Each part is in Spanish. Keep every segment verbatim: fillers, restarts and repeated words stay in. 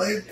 dice.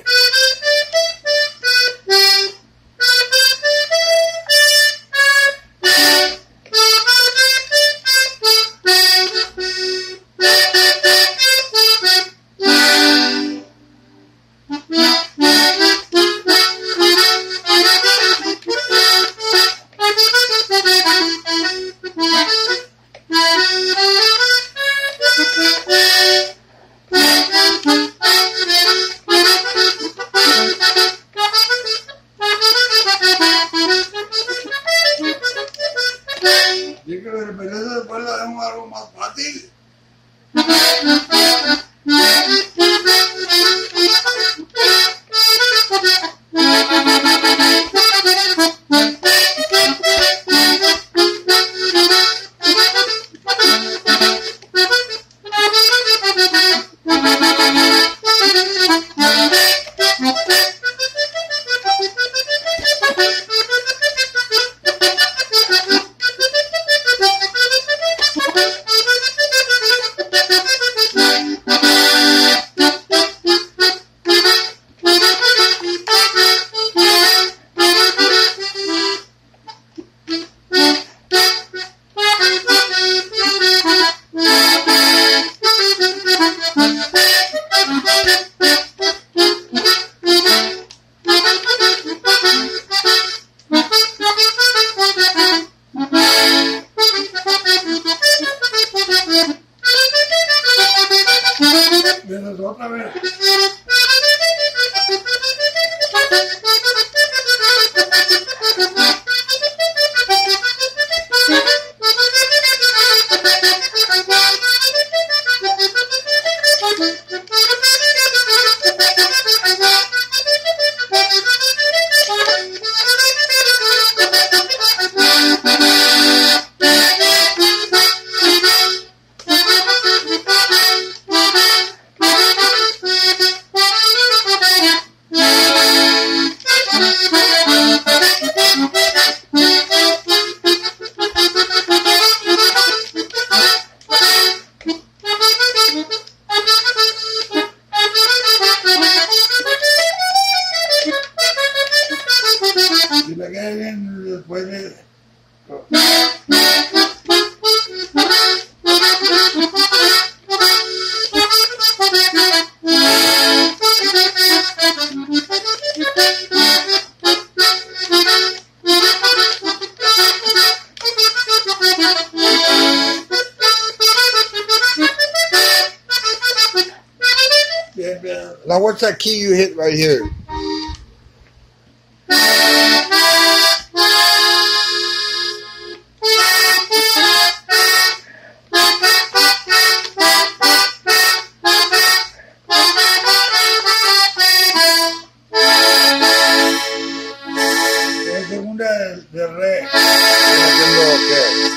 Yo creo que pero eso después lo hacemos algo más fácil. Vienes otra vez. Si le queda bien después de... Bien, bien. Now what's that key you hit right here? Es segunda de, de re. Viene siendo qué?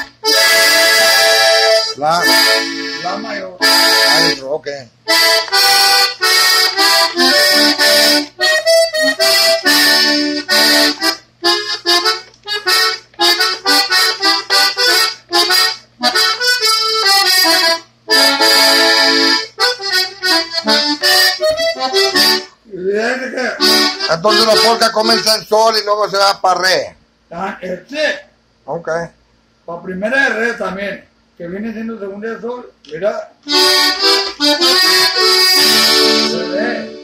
La La mayor. adentro, ok. Y fíjate que Entonces la polka comienza en sol y luego se va para re. ah, este, Ok. para primera de re también, que viene siendo segunda de sol, mira. De re.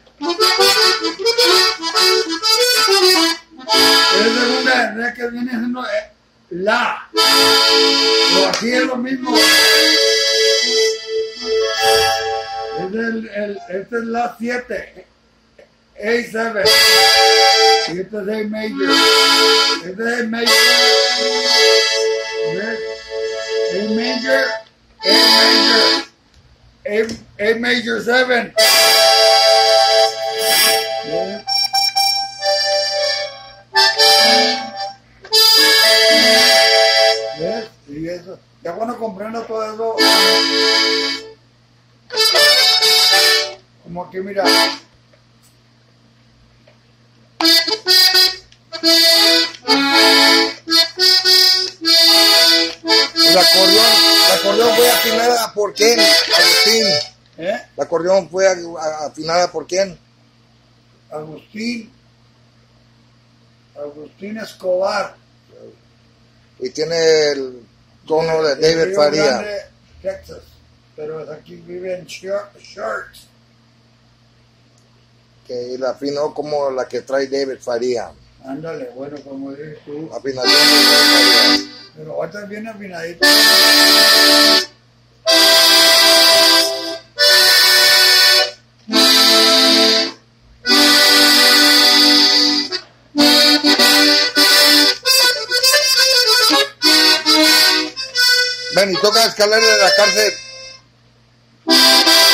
Es segunda de re que viene siendo eh, la. Pero aquí es lo mismo. Es el, el, este es la siete. A siete. Y este es A major. Este es A major. ¿Ves? A major. A major. A, A major seven. ¿Ves? ¿Ves? Y eso. Ya cuando comprendo todo eso. Como aquí, mira. El acordeón, el acordeón fue afinada por quién, Agustín. ¿Eh? El acordeón fue a- a- afinada por quién. Agustín, Agustín Escobar. Y tiene el tono de, de David Río Faría. Grande, Texas, pero aquí vive en Sharks. Que la afinó como la que trae David Faría. Ándale, bueno, como dices tú. Afinación de David Faría. Pero ahorita bien afinadito. Ven y toca la escalera de la cárcel.